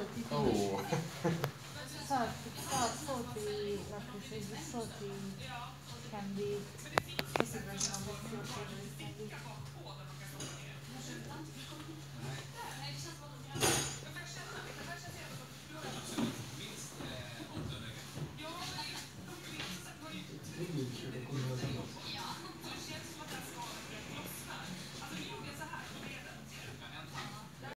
Oh. Soti, rappresenta soti can be questi vengono vestiti.